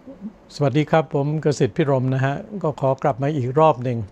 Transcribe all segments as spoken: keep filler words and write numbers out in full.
สวัสดีครับผมกสิทธิ์พิรมนะฮะก็ขอกลับมาอีกรอบหนึ่ง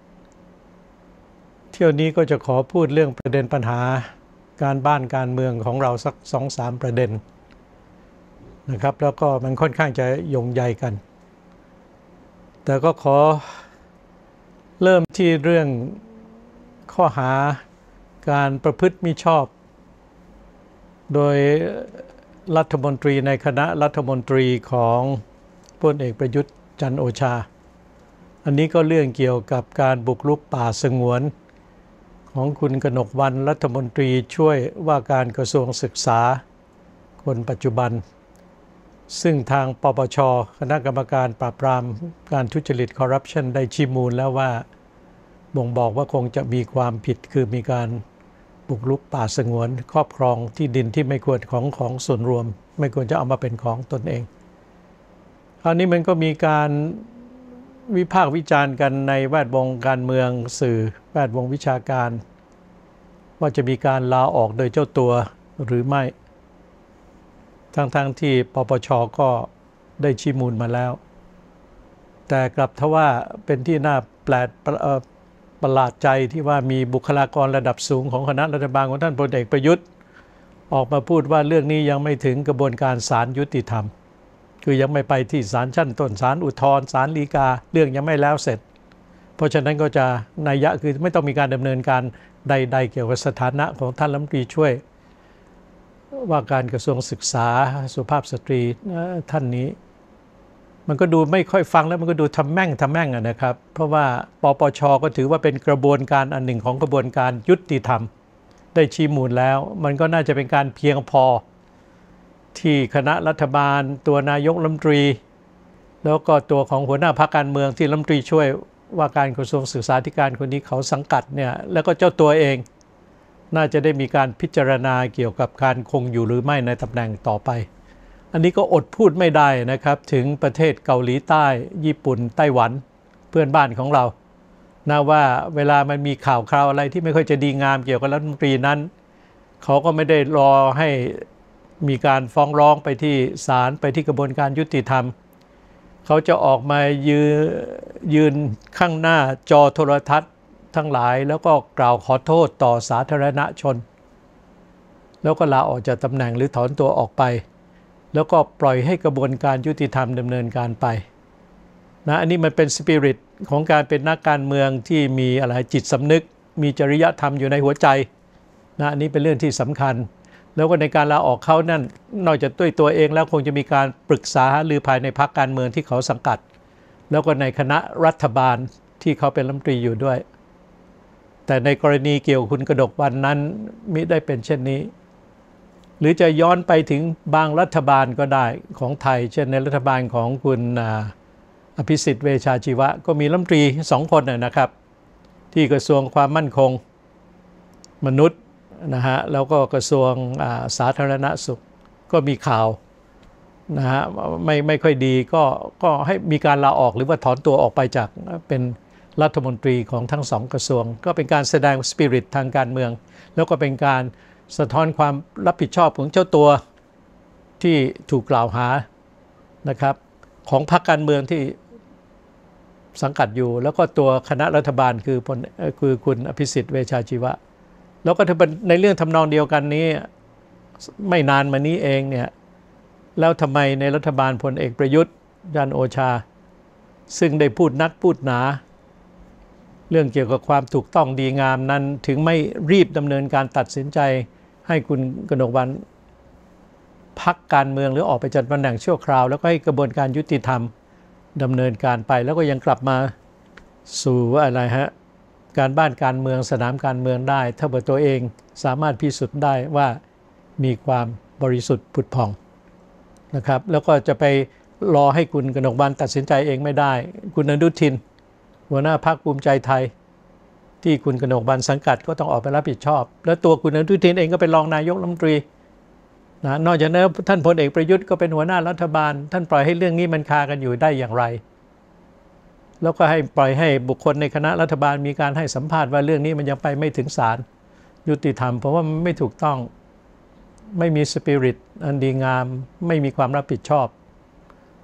เที่ยวนี้ก็จะขอพูดเรื่องประเด็นปัญหาการบ้านการเมืองของเราสักสองสามประเด็นนะครับแล้วก็มันค่อนข้างจะโยงใยกัน แต่ก็ขอเริ่มที่เรื่องข้อหาการประพฤติมิชอบ โดยรัฐมนตรีในคณะรัฐมนตรีของพลเอกประยุทธ์จันทร์โอชาอันนี้ก็เรื่องเกี่ยวกับการบุกรุกป่าสงวนของคุณกนกวรรณรัฐมนตรีช่วยว่าการกระทรวงศึกษาคนปัจจุบันซึ่งทางปปชคณะกรรมการปราบปรามการทุจริตคอร์รัปชันได้ชี้มูลแล้วว่าบ่งบอกว่าคงจะมีความผิดคือมีการบุกรุกป่าสงวนครอบครองที่ดินที่ไม่ควรของของส่วนรวมไม่ควรจะเอามาเป็นของตนเองคราวนี้มันก็มีการวิพากษ์วิจารณ์กันในแวดวงการเมืองสื่อแวดวงวิชาการว่าจะมีการลาออกโดยเจ้าตัวหรือไม่ทั้งๆ ท, ที่ปปชก็ได้ชี้มูลมาแล้วแต่กลับทว่าเป็นที่น่าแปลกประหลาดใจที่ว่ามีบุคลากรระดับสูงของคณะรัฐบาลของท่านพลเอกประยุทธ์ออกมาพูดว่าเรื่องนี้ยังไม่ถึงกระบวนการศาลยุติธรรมคือยังไม่ไปที่ศาลชั้นต้นศาลอุทธรณ์ศาลฎีกาเรื่องยังไม่แล้วเสร็จเพราะฉะนั้นก็จะนัยยะคือไม่ต้องมีการดำเนินการใดๆเกี่ยวกับสถานะของท่านรัฐมนตรีช่วยว่าการกระทรวงศึกษาสุภาพสตรีท่านนี้มันก็ดูไม่ค่อยฟังแล้วมันก็ดูทำแม่งทำแม่งนะครับเพราะว่าปปชก็ถือว่าเป็นกระบวนการอันหนึ่งของกระบวนการยุติธรรมได้ชี้มูลแล้วมันก็น่าจะเป็นการเพียงพอที่คณะรัฐบาลตัวนายกรัฐมนตรีแล้วก็ตัวของหัวหน้าพรรคการเมืองที่รัฐมนตรีช่วยว่าการกระทรวงศึกษาธิการคนนี้เขาสังกัดเนี่ยแล้วก็เจ้าตัวเองน่าจะได้มีการพิจารณาเกี่ยวกับการคงอยู่หรือไม่ในตำแหน่งต่อไปอันนี้ก็อดพูดไม่ได้นะครับถึงประเทศเกาหลีใต้ญี่ปุ่นไต้หวันเพื่อนบ้านของเรานะว่าเวลามันมีข่าวคราวอะไรที่ไม่ค่อยจะดีงามเกี่ยวกับรัฐมนตรีนั้นเขาก็ไม่ได้รอให้มีการฟ้องร้องไปที่ศาลไปที่กระบวนการยุติธรรมเขาจะออกมายืนยืนข้างหน้าจอโทรทัศน์ทั้งหลายแล้วก็กล่าวขอโทษต่อสาธารณชนแล้วก็ลาออกจากตำแหน่งหรือถอนตัวออกไปแล้วก็ปล่อยให้กระบวนการยุติธรรมดำเนินการไปนะอันนี้มันเป็นสปิริตของการเป็นนักการเมืองที่มีอะไรจิตสำนึกมีจริยธรรมอยู่ในหัวใจนะอันนี้เป็นเรื่องที่สำคัญแล้วก็ในการลาออกเขานั่นนอกจากด้วยตัวเองแล้วคงจะมีการปรึกษาหรือภายในพรรคการเมืองที่เขาสังกัดแล้วก็ในคณะรัฐบาลที่เขาเป็นรัฐมนตรีอยู่ด้วยแต่ในกรณีเกี่ยวกับคุณกนกวรรณนั้นมิได้เป็นเช่นนี้หรือจะย้อนไปถึงบางรัฐบาลก็ได้ของไทยเช่นในรัฐบาลของคุณอภิสิทธิ์เวชชาชีวะก็มีรัฐมนตรีสองคนนะครับที่กระทรวงความมั่นคงมนุษย์นะฮะแล้วก็กระทรวงสาธารณสุขก็มีข่าวนะฮะไม่ไม่ค่อยดีก็ก็ให้มีการลาออกหรือว่าถอนตัวออกไปจากเป็นรัฐมนตรีของทั้งสองกระทรวงก็เป็นการแสดงสปิริตทางการเมืองแล้วก็เป็นการสะท้อนความรับผิดชอบของเจ้าตัวที่ถูกกล่าวหานะครับของพรรคการเมืองที่สังกัดอยู่แล้วก็ตัวคณะรัฐบาลคือพลคือคุณอภิสิทธิ์เวชชาชีวะแล้วก็ถือเป็นในเรื่องทำนองเดียวกันนี้ไม่นานมานี้เองเนี่ยแล้วทำไมในรัฐบาลพลเอกประยุทธ์จันทร์โอชาซึ่งได้พูดนักพูดหนาเรื่องเกี่ยวกับความถูกต้องดีงามนั้นถึงไม่รีบดำเนินการตัดสินใจให้คุณกนกวรรณพักการเมืองหรือออกไปจากตำแหน่งชั่วคราวแล้วก็ให้กระบวนการยุติธรรมดำเนินการไปแล้วก็ยังกลับมาสู่อะไรฮะการบ้านการเมืองสนามการเมืองได้ถ้าเกิดตัวเองสามารถพิสูจน์ได้ว่ามีความบริสุทธิ์ผุดผ่องนะครับแล้วก็จะไปรอให้คุณกนกวรรณตัดสินใจเองไม่ได้คุณอนุทินหัวหน้าพรรคภูมิใจไทยที่คุณกนกวรรณสังกัดก็ต้องออกไปรับผิดชอบแล้วตัวคุณอนุทินเองก็เป็นรองนายกรัฐมนตรีนะนอกจากนั้นท่านพลเอกประยุทธ์ก็เป็นหัวหน้ารัฐบาลท่านปล่อยให้เรื่องนี้มันคากันอยู่ได้อย่างไรแล้วก็ให้ปล่อยให้บุคคลในคณะรัฐบาลมีการให้สัมภาษณ์ว่าเรื่องนี้มันยังไปไม่ถึงศาลยุติธรรมเพราะว่ามันไม่ถูกต้องไม่มีสปิริตอันดีงามไม่มีความรับผิดชอบ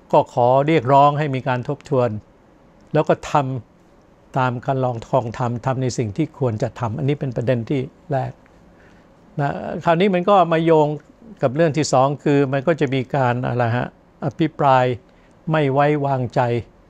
ก็ขอเรียกร้องให้มีการทบทวนแล้วก็ทำตามการลองทองทำทำในสิ่งที่ควรจะทำอันนี้เป็นประเด็นที่แรกนะคราวนี้มันก็มาโยงกับเรื่องที่สองคือมันก็จะมีการอะไรฮะอภิปรายไม่ไว้วางใจ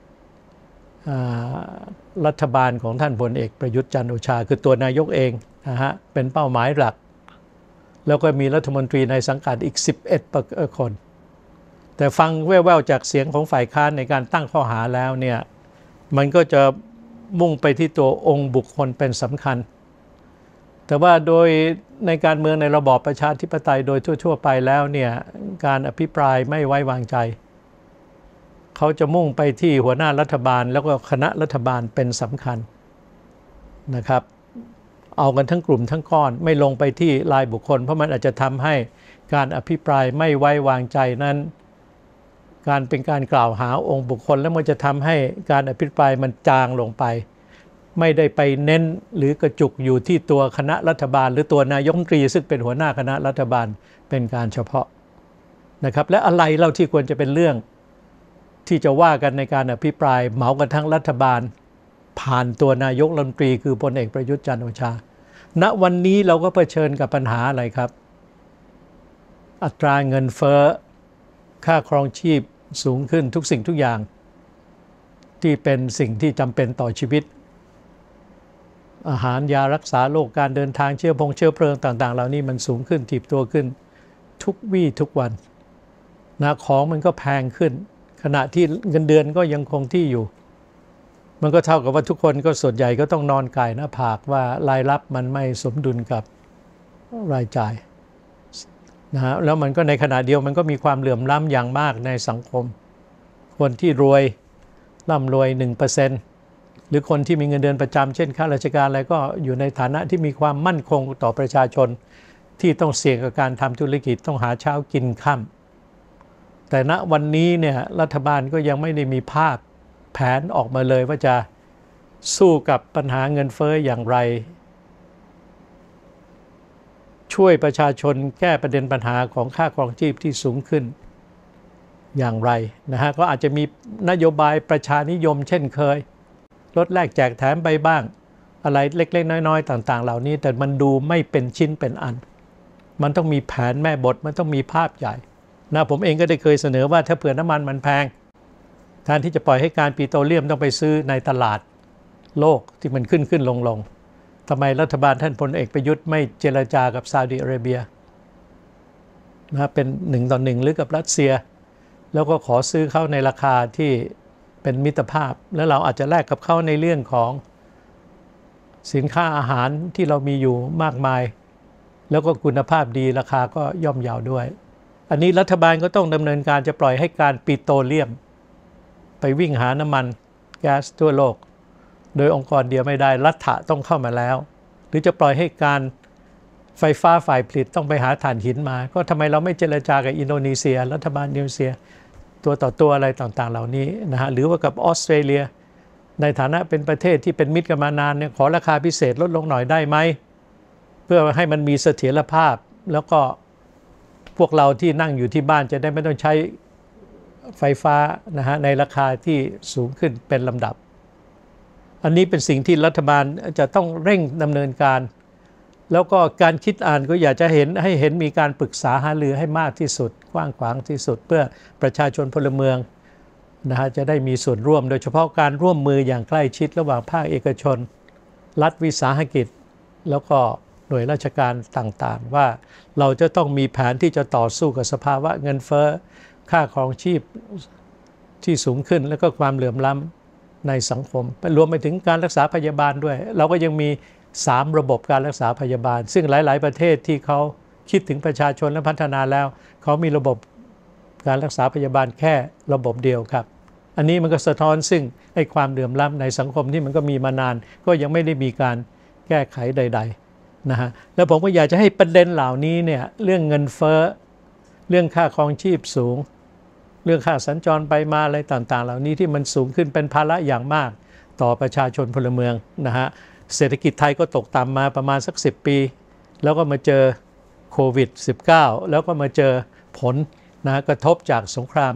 รัฐบาลของท่านพลเอกประยุทธ์จันทร์โอชาคือตัวนายกเองนะฮะเป็นเป้าหมายหลักแล้วก็มีรัฐมนตรีในสังกัดอีกสิบเอ็ดคนแต่ฟังแว่วๆจากเสียงของฝ่ายค้านในการตั้งข้อหาแล้วเนี่ยมันก็จะมุ่งไปที่ตัวองค์บุคคลเป็นสำคัญแต่ว่าโดยในการเมืองในระบอบประชาธิปไตยโดยทั่วๆไปแล้วเนี่ยการอภิปรายไม่ไว้วางใจเขาจะมุ่งไปที่หัวหน้ารัฐบาลแล้วก็คณะรัฐบาลเป็นสำคัญนะครับเอากันทั้งกลุ่มทั้งก้อนไม่ลงไปที่รายบุคคลเพราะมันอาจจะทำให้การอภิปรายไม่ไว้วางใจนั้นการเป็นการกล่าวหาองค์บุคคลแล้วมันจะทำให้การอภิปรายมันจางลงไปไม่ได้ไปเน้นหรือกระจุกอยู่ที่ตัวคณะรัฐบาลหรือตัวนายกรัฐมนตรีซึ่งเป็นหัวหน้าคณะรัฐบาลเป็นการเฉพาะนะครับและอะไรเล่าที่ควรจะเป็นเรื่องที่จะว่ากันในการอภิปรายเหมากันทั้งรัฐบาลผ่านตัวนายกรัฐมนตรีคือพลเอกประยุทธ์จันทร์โอชาณวันนี้เราก็เผชิญกับปัญหาอะไรครับอัตราเงินเฟ้อค่าครองชีพสูงขึ้นทุกสิ่งทุกอย่างที่เป็นสิ่งที่จำเป็นต่อชีวิตอาหารยารักษาโรคการเดินทางเชื้อพงเชื้อเพลิงต่างๆเหล่านี้มันสูงขึ้นถีบตัวขึ้นทุกวี่ทุกวันนะของมันก็แพงขึ้นขณะที่เงินเดือนก็ยังคงที่อยู่มันก็เท่ากับว่าทุกคนก็ส่วนใหญ่ก็ต้องนอนก่ายหน้าผากว่ารายรับมันไม่สมดุลกับรายจ่ายนะฮะแล้วมันก็ในขณะเดียวมันก็มีความเหลื่อมล้ำอย่างมากในสังคมคนที่รวยร่ำรวย หนึ่งเปอร์เซ็นต์ หรือคนที่มีเงินเดือนประจำเช่นข้าราชการอะไรก็อยู่ในฐานะที่มีความมั่นคงต่อประชาชนที่ต้องเสี่ยงกับการทำธุรกิจต้องหาเช้ากินค่ำแต่ณวันนี้เนี่ยรัฐบาลก็ยังไม่ได้มีภาพแผนออกมาเลยว่าจะสู้กับปัญหาเงินเฟ้ออย่างไรช่วยประชาชนแก้ประเด็นปัญหาของค่าครองชีพที่สูงขึ้นอย่างไรนะฮะก็อาจจะมีนโยบายประชานิยมเช่นเคยลดแลกแจกแถมไปบ้างอะไรเล็กๆน้อยๆต่างๆเหล่านี้แต่มันดูไม่เป็นชิ้นเป็นอันมันต้องมีแผนแม่บทมันต้องมีภาพใหญ่นะผมเองก็ได้เคยเสนอว่าถ้าเผื่อน้ำมันมันแพงแทนที่จะปล่อยให้การปิโตรเลียมต้องไปซื้อในตลาดโลกที่มันขึ้นขึ้นลงลงทำไมรัฐบาลท่านพลเอกประยุทธ์ไม่เจรจากับซาอุดิอาระเบียนะเป็นหนึ่งต่อหนึ่งหรือกับรัสเซียแล้วก็ขอซื้อเข้าในราคาที่เป็นมิตรภาพแล้วเราอาจจะแลกกับเขาในเรื่องของสินค้าอาหารที่เรามีอยู่มากมายแล้วก็คุณภาพดีราคาก็ย่อมเยาด้วยอันนี้รัฐบาลก็ต้องดำเนินการจะปล่อยให้การปิโตรเลียมไปวิ่งหาน้ำมันแก๊สทั่วโลกโดยองค์กรเดียวไม่ได้รัฐะต้องเข้ามาแล้วหรือจะปล่อยให้การไฟฟ้าฝ่ายผลิตต้องไปหาถ่านหินมาก็ทำไมเราไม่เจรจากับอินโดนีเซียรัฐบาลอินโดนีเซียตัวต่อตัวอะไรต่างๆเหล่านี้นะฮะหรือว่ากับออสเตรเลียในฐานะเป็นประเทศที่เป็นมิตรกันมานานเนี่ยขอราคาพิเศษลดลงหน่อยได้ไหมเพื่อให้มันมีเสถียรภาพแล้วก็พวกเราที่นั่งอยู่ที่บ้านจะได้ไม่ต้องใช้ไฟฟ้านะฮะในราคาที่สูงขึ้นเป็นลำดับอันนี้เป็นสิ่งที่รัฐบาลจะต้องเร่งดำเนินการแล้วก็การคิดอ่านก็อยากจะเห็นให้เห็นมีการปรึกษาหารือให้มากที่สุดกว้างขวางที่สุดเพื่อประชาชนพลเมืองนะฮะจะได้มีส่วนร่วมโดยเฉพาะการร่วมมืออย่างใกล้ชิดระหว่างภาคเอกชนรัฐวิสาหกิจแล้วก็หน่วยราชการต่างๆว่าเราจะต้องมีแผนที่จะต่อสู้กับสภาวะเงินเฟ้อค่าครองชีพที่สูงขึ้นแล้วก็ความเหลื่อมล้ำในสังคมรวมไปถึงการรักษาพยาบาลด้วยเราก็ยังมีสามระบบการรักษาพยาบาลซึ่งหลายๆประเทศที่เขาคิดถึงประชาชนและพัฒนาแล้วเขามีระบบการรักษาพยาบาลแค่ระบบเดียวครับอันนี้มันก็สะท้อนซึ่งไอ้ความเหลื่อมล้ำในสังคมที่มันก็มีมานานก็ยังไม่ได้มีการแก้ไขใดๆนะฮะแล้วผมก็อยากจะให้ประเด็นเหล่านี้เนี่ยเรื่องเงินเฟ้อเรื่องค่าครองชีพสูงเรื่องค่าสัญจรไปมาอะไรต่างๆเหล่านี้ที่มันสูงขึ้นเป็นภาระอย่างมากต่อประชาชนพลเมืองนะฮะเศรษฐกิจไทยก็ตกต่ำมาประมาณสักสิบปีแล้วก็มาเจอโควิด สิบเก้า แล้วก็มาเจอผลนะกระทบจากสงคราม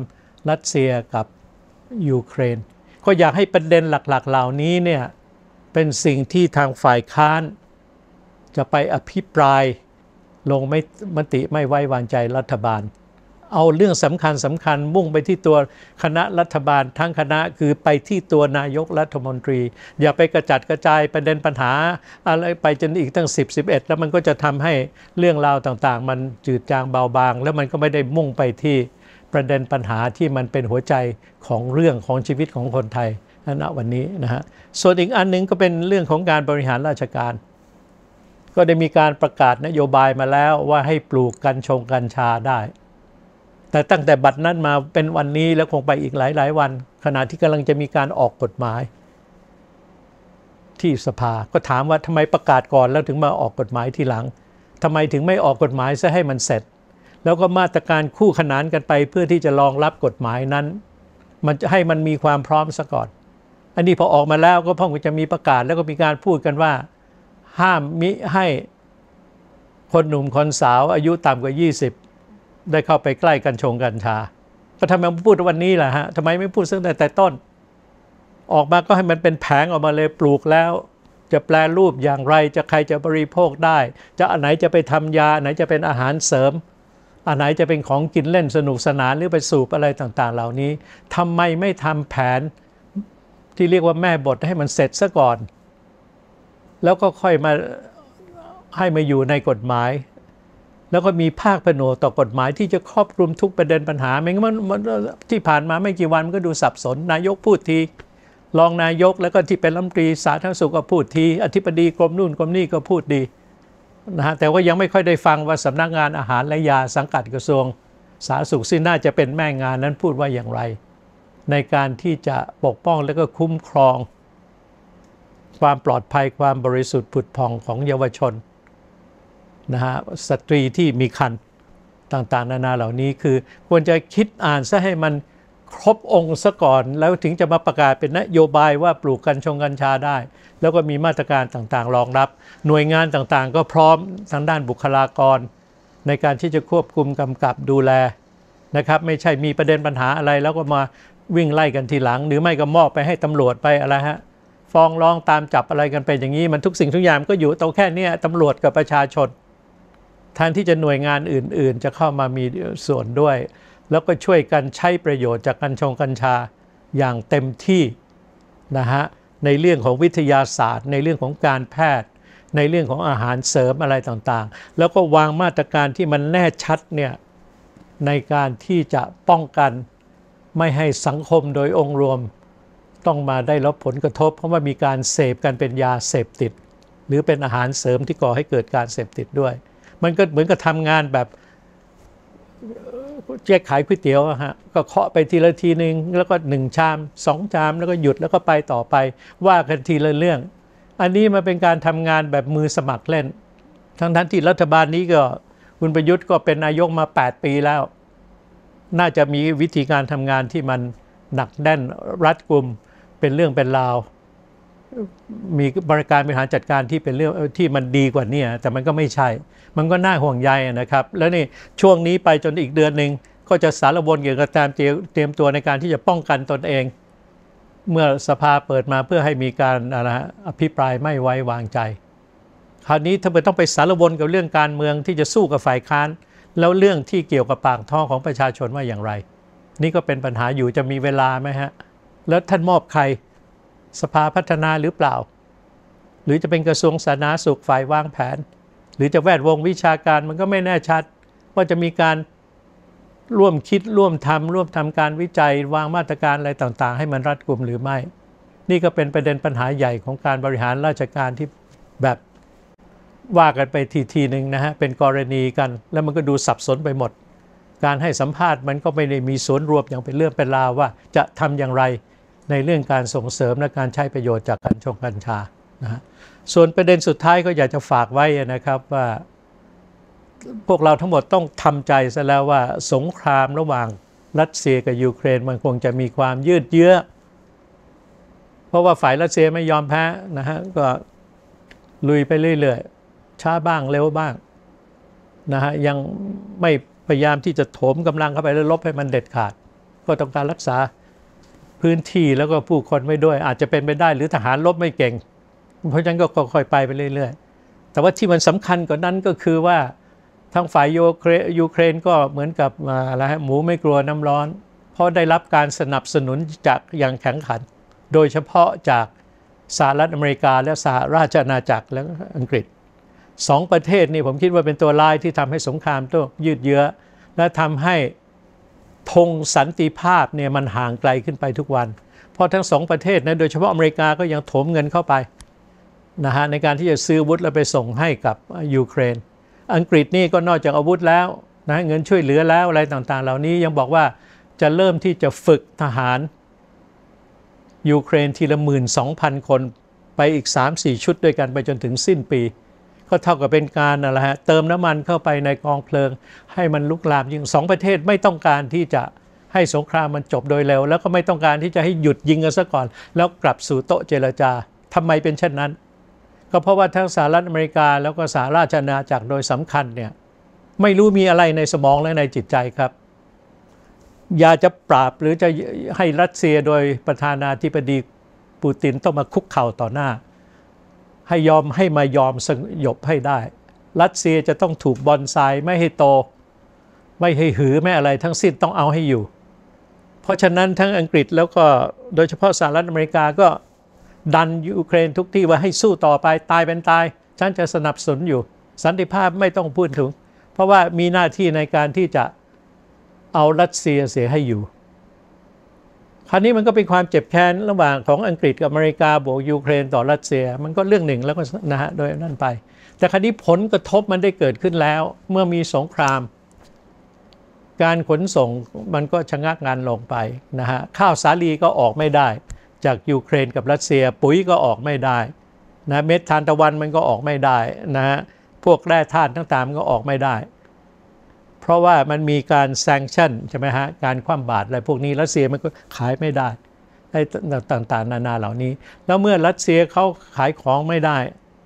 รัสเซียกับยูเครนก็อยากให้ประเด็นหลักๆเหล่านี้เนี่ยเป็นสิ่งที่ทางฝ่ายค้านจะไปอภิปรายลงไม่มติไม่ไว้วางใจรัฐบาลเอาเรื่องสำคัญสำคัญมุ่งไปที่ตัวคณะรัฐบาลทั้งคณะคือไปที่ตัวนายกรัฐมนตรีอย่าไปกระจัดกระจายประเด็นปัญหาอะไรไปจนอีกตั้งสิบ สิบเอ็ดแล้วมันก็จะทำให้เรื่องราวต่างๆมันจืดจางเบาบางแล้วมันก็ไม่ได้มุ่งไปที่ประเด็นปัญหาที่มันเป็นหัวใจของเรื่องของชีวิตของคนไทยณวันนี้นะฮะส่วนอีกอันนึงก็เป็นเรื่องของการบริหารราชการก็ได้มีการประกาศนโยบายมาแล้วว่าให้ปลูกกัญชงกัญชาได้แต่ตั้งแต่บัดนั้นมาเป็นวันนี้แล้วคงไปอีกหลายๆวันขณะที่กำลังจะมีการออกกฎหมายที่สภาก็ถามว่าทำไมประกาศก่อนแล้วถึงมาออกกฎหมายทีหลังทำไมถึงไม่ออกกฎหมายซะให้มันเสร็จแล้วก็มาตรการคู่ขนานกันไปเพื่อที่จะรองรับกฎหมายนั้นมันจะให้มันมีความพร้อมซะก่อนอันนี้พอออกมาแล้วก็พ่อจะมีประกาศแล้วก็มีการพูดกันว่าห้ามมิให้คนหนุ่มคนสาวอายุต่ำกว่ายี่สิบได้เข้าไปใกล้กัญชงกัญชาก็ทำไมไม่พูดวันนี้ล่ะฮะทำไมไม่พูดตั้งแต่แต่ต้นออกมาก็ให้มันเป็นแผงออกมาเลยปลูกแล้วจะแปลรูปอย่างไรจะใครจะบริโภคได้จะอันไหนจะไปทำยาอันไหนจะเป็นอาหารเสริมอันไหนจะเป็นของกินเล่นสนุกสนานหรือไปสูบอะไรต่างๆเหล่านี้ทำไมไม่ทำแผนที่เรียกว่าแม่บทให้มันเสร็จซะก่อนแล้วก็ค่อยมาให้มาอยู่ในกฎหมายแล้วก็มีภาคผนวกต่อกฎหมายที่จะครอบคลุมทุกประเด็นปัญหาไม่งั้นมันที่ผ่านมาไม่กี่วันมันก็ดูสับสนนายกพูดทีรองนายกแล้วก็ที่เป็นรัฐมนตรีสาธารณสุขก็พูดทีอธิบดีกรมนู่นกรมนี่ก็พูดดีนะฮะแต่ว่ายังไม่ค่อยได้ฟังว่าสำนักงานอาหารและยาสังกัดกระทรวงสาธารณสุขซึ่งน่าจะเป็นแม่งานนั้นพูดว่าอย่างไรในการที่จะปกป้องและก็คุ้มครองความปลอดภัยความบริสุทธิ์ผุดผ่องของเยาวชนนะฮะสตรีที่มีครรภ์ต่างๆนานาเหล่านี้คือควรจะคิดอ่านซะให้มันครบองค์ซะก่อนแล้วถึงจะมาประกาศเป็นนโยบายว่าปลูกกัญชงกัญชาได้แล้วก็มีมาตรการต่างๆรองรับหน่วยงานต่างๆก็พร้อมทางด้านบุคลากรในการที่จะควบคุมกำกับดูแลนะครับไม่ใช่มีประเด็นปัญหาอะไรแล้วก็มาวิ่งไล่กันทีหลังหรือไม่ก็มอบไปให้ตำรวจไปอะไรฮะฟ้องร้องตามจับอะไรกันไปอย่างนี้มันทุกสิ่งทุกอย่างก็อยู่ตรงแค่นี้ตำรวจกับประชาชนแทนที่จะหน่วยงานอื่นๆจะเข้ามามีส่วนด้วยแล้วก็ช่วยกันใช้ประโยชน์จากกัญชงกัญชาอย่างเต็มที่นะฮะในเรื่องของวิทยาศาสตร์ในเรื่องของการแพทย์ในเรื่องของอาหารเสริมอะไรต่างๆแล้วก็วางมาตรการที่มันแน่ชัดเนี่ยในการที่จะป้องกันไม่ให้สังคมโดยองค์รวมต้องมาได้รับผลกระทบเพราะว่ามีการเสพกันเป็นยาเสพติดหรือเป็นอาหารเสริมที่ก่อให้เกิดการเสพติดด้วยมันก็เหมือนกับทำงานแบบแจกขายก๋วยเตี๋ยวอะฮะก็เคาะไปทีละทีนึงแล้วก็หนึ่งชามสองชามแล้วก็หยุดแล้วก็ไปต่อไปว่ากันทีละเรื่องอันนี้มันเป็นการทำงานแบบมือสมัครเล่นทั้งทั้งที่รัฐบาลนี้ก็คุณประยุทธ์ก็เป็นนายกมาแปดปีแล้วน่าจะมีวิธีการทำงานที่มันหนักแน่นรัดกุมเป็นเรื่องเป็นราวมีบริการบริหารจัดการที่เป็นเรื่องที่มันดีกว่านี้แต่มันก็ไม่ใช่มันก็น่าห่วงใยนะครับแล้วนี่ช่วงนี้ไปจนอีกเดือนหนึ่งก็จะสารวนเกี่ยวกับการเตรียมตัวในการที่จะป้องกันตนเองเมื่อสภาเปิดมาเพื่อให้มีการอภิปรายไม่ไว้วางใจคราวนี้ถ้าเกิดต้องไปสารวนกับเรื่องการเมืองที่จะสู้กับฝ่ายค้านแล้วเรื่องที่เกี่ยวกับปากท้องของประชาชนว่าอย่างไรนี่ก็เป็นปัญหาอยู่จะมีเวลาไหมฮะแล้วท่านมอบใครสภาพัฒนาหรือเปล่าหรือจะเป็นกระทรวงสาธารณสุขฝ่ายวางแผนหรือจะแวดวงวิชาการมันก็ไม่แน่ชัดว่าจะมีการร่วมคิดร่วมทำร่วมทำการวิจัยวางมาตรการอะไรต่างๆให้มันรัดกุมหรือไม่นี่ก็เป็นประเด็นปัญหาใหญ่ของการบริหารราชการที่แบบว่ากันไปทีทีหนึ่งนะฮะเป็นกรณีกันแล้วมันก็ดูสับสนไปหมดการให้สัมภาษณ์มันก็ไม่ได้มีส่วนรวมอย่างเป็นเรื่องเป็นราวว่าจะทำอย่างไรในเรื่องการส่งเสริมและการใช้ประโยชน์จากกัญชงกัญชานะฮะส่วนประเด็นสุดท้ายก็อยากจะฝากไว้นะครับว่าพวกเราทั้งหมดต้องทำใจซะแล้วว่าสงครามระหว่างรัสเซียกับยูเครนมันคงจะมีความยืดเยื้อเพราะว่าฝ่ายรัสเซียไม่ยอมแพ้นะฮะก็ลุยไปเรื่อยๆช้าบ้างเร็วบ้างนะฮะยังไม่พยายามที่จะโถมกำลังเข้าไปแล้วลบให้มันเด็ดขาดก็ต้องการรักษาพื้นที่แล้วก็ผู้คนไว้ด้วยอาจจะเป็นไปได้หรือทหารรบไม่เก่งเพราะฉะนั้นก็ค่อยๆไปไปเรื่อยๆแต่ว่าที่มันสำคัญกว่านั้นก็คือว่าทางฝ่ายยูเครนก็เหมือนกับอะไรฮะหมูไม่กลัวน้ำร้อนเพราะได้รับการสนับสนุนจากอย่างแข็งขันโดยเฉพาะจากสหรัฐอเมริกาและสหราชอาณาจักรและอังกฤษสองประเทศนี่ผมคิดว่าเป็นตัวร้ายที่ทำให้สงครามต้องยืดเยื้อและทำให้ธงสันติภาพเนี่ยมันห่างไกลขึ้นไปทุกวันเพราะทั้งสองประเทศนะโดยเฉพาะอเมริกาก็ยังโถมเงินเข้าไปนะฮะในการที่จะซื้ออาวุธแล้วไปส่งให้กับยูเครนอังกฤษนี่ก็นอกจากอาวุธแล้วนะเงินช่วยเหลือแล้วอะไรต่างๆเหล่านี้ยังบอกว่าจะเริ่มที่จะฝึกทหารยูเครนทีละหมื่นสองพันคนไปอีก สามสี่ ชุดด้วยกันไปจนถึงสิ้นปีก็เท่ากับเป็นการอะไรฮะเติมน้ำมันเข้าไปในกองเพลิงให้มันลุกลามยิ่งสองประเทศไม่ต้องการที่จะให้สงครามมันจบโดยเร็วแล้วก็ไม่ต้องการที่จะให้หยุดยิงกันซะก่อนแล้วกลับสู่โต๊ะเจรจาทำไมเป็นเช่นนั้นก็เพราะว่าทั้งสหรัฐอเมริกาแล้วก็สหราชอาณาจักรโดยสำคัญเนี่ยไม่รู้มีอะไรในสมองและในจิตใจครับอยากจะปราบหรือจะให้รัสเซียโดยประธานาธิบดีปูตินต้องมาคุกเข่าต่อหน้าให้ยอมให้มายอมสยบให้ได้รัสเซียจะต้องถูกบอนไซไม่ให้โตไม่ให้หือไม่อะไรทั้งสิ้นต้องเอาให้อยู่เพราะฉะนั้นทั้งอังกฤษแล้วก็โดยเฉพาะสหรัฐอเมริกาก็ดันยูเครนทุกที่ว่าให้สู้ต่อไปตายเป็นตายฉันจะสนับสนุนอยู่สันติภาพไม่ต้องพูดถึงเพราะว่ามีหน้าที่ในการที่จะเอารัสเซียเสียให้อยู่คราวนี้มันก็เป็นความเจ็บแค้นระหว่างของอังกฤษกับอเมริกาบวกยูเครนต่อรัสเซียมันก็เรื่องหนึ่งแล้วก็นะฮะโดยนั่นไปแต่คราวนี้ผลกระทบมันได้เกิดขึ้นแล้วเมื่อมีสงครามการขนส่งมันก็ชะงักงานลงไปนะฮะข้าวสาลีก็ออกไม่ได้จากยูเครนกับรัสเซียปุ๋ยก็ออกไม่ได้นะเม็ดทานตะวันมันก็ออกไม่ได้นะฮะพวกแร่ธาตุต่างๆมันก็ออกไม่ได้เพราะว่ามันมีการแซงชั่นใช่ไหมฮะการคว่ำบาตรอะไรพวกนี้รัสเซียมันก็ขายไม่ได้ไอ้ต่างๆนานาเหล่านี้แล้วเมื่อรัสเซียเขาขายของไม่ได้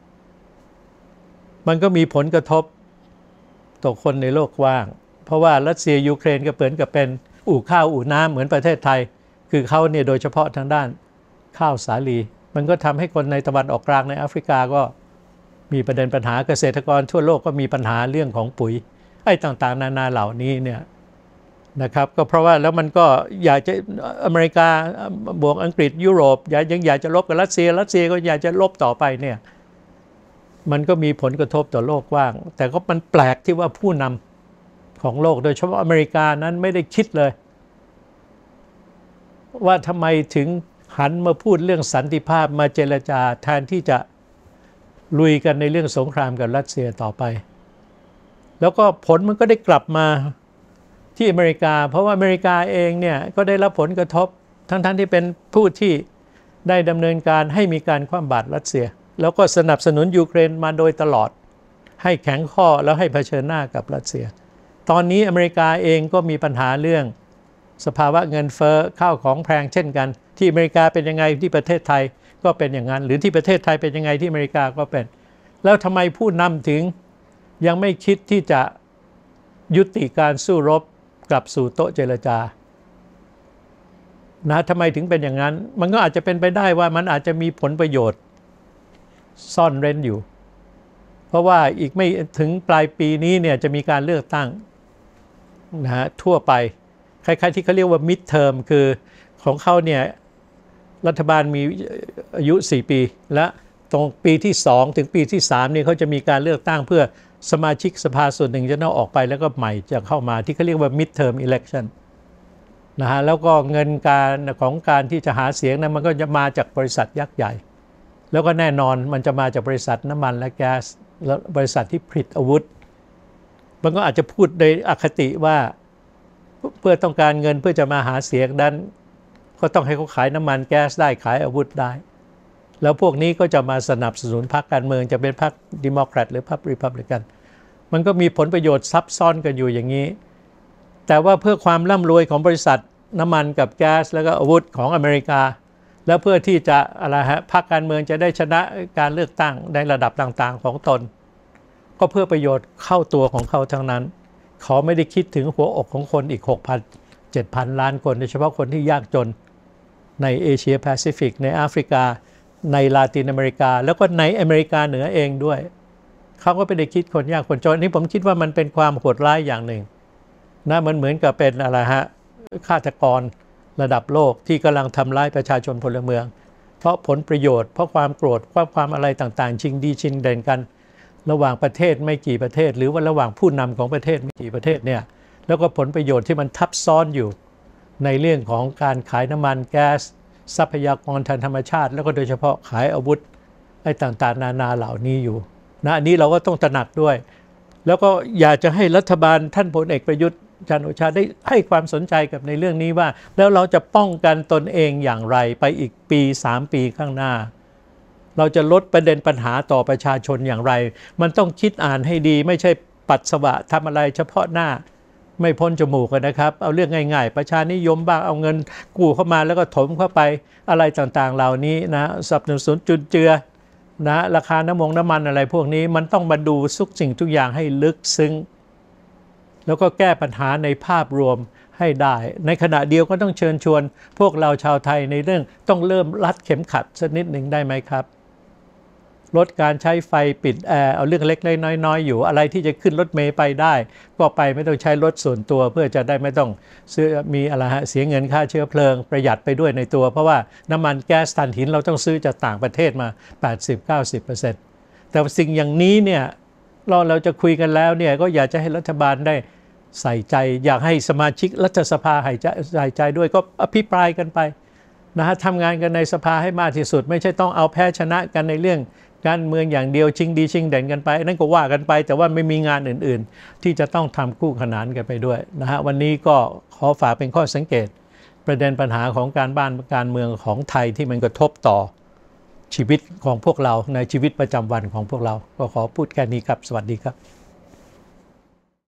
มันก็มีผลกระทบต่อคนในโลกกว้างเพราะว่ารัสเซียยูเครนก็เหมือนกับเป็นอู่ข้าวอู่น้ำเหมือนประเทศไทยคือเขาเนี่ยโดยเฉพาะทางด้านข้าวสาลีมันก็ทำให้คนในตะวันออกกลางในแอฟริกาก็มีประเด็นปัญหาเกษตรกรทั่วโลกก็มีปัญหาเรื่องของปุ๋ยไอ้ต่างๆนานาเหล่านี้เนี่ยนะครับก็เพราะว่าแล้วมันก็อยากจะอเมริกาบวกอังกฤษยุโรปยังอยากจะลบกับรัสเซียรัสเซียก็อยากจะลบต่อไปเนี่ยมันก็มีผลกระทบต่อโลกกว้างแต่ก็มันแปลกที่ว่าผู้นำของโลกโดยเฉพาะอเมริกานั้นไม่ได้คิดเลยว่าทำไมถึงหันมาพูดเรื่องสันติภาพมาเจรจาแทนที่จะลุยกันในเรื่องสงครามกับรัสเซียต่อไปแล้วก็ผลมันก็ได้กลับมาที่อเมริกาเพราะว่าอเมริกาเองเนี่ยก็ได้รับผลกระทบทั้งๆ ท, ที่เป็นผู้ที่ได้ดำเนินการให้มีการคว่ำบาตรรัสเซียแล้วก็สนับสนุนยูเครนมาโดยตลอดให้แข็งข้อแล้วให้เผชิญหน้ากับรัสเซียตอนนี้อเมริกาเองก็มีปัญหาเรื่องสภาวะเงินเฟ้อข้าวของแพงเช่นกันที่อเมริกาเป็นยังไงที่ประเทศไทยก็เป็นอย่างนั้นหรือที่ประเทศไทยเป็นยังไงที่อเมริกาก็เป็นแล้วทำไมผู้นำถึงยังไม่คิดที่จะยุติการสู้รบกลับสู่โต๊ะเจรจานะทำไมถึงเป็นอย่างนั้นมันก็อาจจะเป็นไปได้ว่ามันอาจจะมีผลประโยชน์ซ่อนเร้นอยู่เพราะว่าอีกไม่ถึงปลายปีนี้เนี่ยจะมีการเลือกตั้งนะฮะทั่วไปคล้ายๆที่เขาเรียกว่า mid term คือของเขาเนี่ยรัฐบาลมีอายุสี่ปีและตรงปีที่สองถึงปีที่สามนี่เขาจะมีการเลือกตั้งเพื่อสมาชิกสภาส่วนหนึ่งจะต้องออกไปแล้วก็ใหม่จะเข้ามาที่เขาเรียกว่า mid term election นะฮะแล้วก็เงินการของการที่จะหาเสียงนั้นมันก็จะมาจากบริษัทยักษ์ใหญ่แล้วก็แน่นอนมันจะมาจากบริษัทน้ำมันและแก๊สและบริษัทที่ผลิตอาวุธมันก็อาจจะพูดโดยอคติว่าเพื่อต้องการเงินเพื่อจะมาหาเสียงนั้นก็ต้องให้เขาขายน้ำมันแก๊สได้ขายอาวุธได้แล้วพวกนี้ก็จะมาสนับสนุนพรรคการเมืองจะเป็นพรรคดิโมแครตหรือพรรครีพับลิกันมันก็มีผลประโยชน์ซับซ้อนกันอยู่อย่างนี้แต่ว่าเพื่อความร่ำรวยของบริษัทน้ำมันกับแก๊สแล้วก็อาวุธของอเมริกาแล้วเพื่อที่จะอะไรฮะพรรคการเมืองจะได้ชนะการเลือกตั้งในระดับต่างๆของตนก็เพื่อประโยชน์เข้าตัวของเขาทั้งนั้นเขาไม่ได้คิดถึงหัวอกของคนอีกหกพันเจ็ดพัน ล้านคนโดยเฉพาะคนที่ยากจนในเอเชียแปซิฟิกในแอฟริกาในลาตินอเมริกาแล้วก็ในอเมริกาเหนือเองด้วยเขาก็ไม่ได้คิดคนยากคนจนอันนี้ผมคิดว่ามันเป็นความโหดร้ายอย่างหนึ่งนะมันเหมือนกับเป็นอะไรฮะฆาตกรระดับโลกที่กำลังทำร้ายประชาชนพลเมืองเพราะผลประโยชน์เพราะความโกรธเพราะความอะไรต่างๆชิงดีชิงเด่นกันระหว่างประเทศไม่กี่ประเทศหรือว่าระหว่างผู้นำของประเทศไม่กี่ประเทศเนี่ยแล้วก็ผลประโยชน์ที่มันทับซ้อนอยู่ในเรื่องของการขายน้ำมันแก๊สทรัพยากรทางธรรมชาติแล้วก็โดยเฉพาะขายอาวุธไอ้ต่างๆนานาเหล่านี้อยู่นะอันนี้เราก็ต้องตระหนักด้วยแล้วก็อยากจะให้รัฐบาลท่านพลเอกประยุทธ์จันทร์โอชาได้ให้ความสนใจกับในเรื่องนี้ว่าแล้วเราจะป้องกันตนเองอย่างไรไปอีกปีสามปีข้างหน้าเราจะลดประเด็นปัญหาต่อประชาชนอย่างไรมันต้องคิดอ่านให้ดีไม่ใช่ปัสสาวะทำอะไรเฉพาะหน้าไม่พ้นจมูกกันนะครับเอาเรื่องง่ายๆประชานิยมบ้างเอาเงินกู้เข้ามาแล้วก็ถมเข้าไปอะไรต่างๆเหล่านี้นะสนับสนุนจุนเจือนะราคาน้ำมงน้ำมันอะไรพวกนี้มันต้องมาดูทุกสิ่งทุกอย่างให้ลึกซึ้งแล้วก็แก้ปัญหาในภาพรวมให้ได้ในขณะเดียวก็ต้องเชิญชวนพวกเราชาวไทยในเรื่องต้องเริ่มรัดเข็มขัดสักนิดหนึ่งได้ไหมครับลดการใช้ไฟปิดแอร์เอาเรื่องเล็กๆน้อยๆอยู่อะไรที่จะขึ้นรถเมล์ไปได้ก็ไปไม่ต้องใช้รถส่วนตัวเพื่อจะได้ไม่ต้องซื้อมีอะไรฮะเสียเงินค่าเชื้อเพลิงประหยัดไปด้วยในตัวเพราะว่าน้ำมันแก๊สถ่านหินเราต้องซื้อจากต่างประเทศมา แปดสิบถึงเก้าสิบเปอร์เซ็นต์ แต่สิ่งอย่างนี้เนี่ยเราเราจะคุยกันแล้วเนี่ยก็อยากจะให้รัฐบาลได้ใส่ใจอยากให้สมาชิกรัฐสภาใส่ใจใส่ใจด้วยก็อภิปรายกันไปนะฮะทำงานกันในสภาให้มากที่สุดไม่ใช่ต้องเอาแพ้ชนะกันในเรื่องการเมืองอย่างเดียวชิงดีชิงเด่นกันไปนั่นก็ว่ากันไปแต่ว่าไม่มีงานอื่นๆที่จะต้องทำคู่ขนานกันไปด้วยนะฮะวันนี้ก็ขอฝากเป็นข้อสังเกตประเด็นปัญหาของการบ้านการเมืองของไทยที่มันกระทบต่อชีวิตของพวกเราในชีวิตประจำวันของพวกเราก็ขอพูดแค่นี้ครับสวัสดีครับ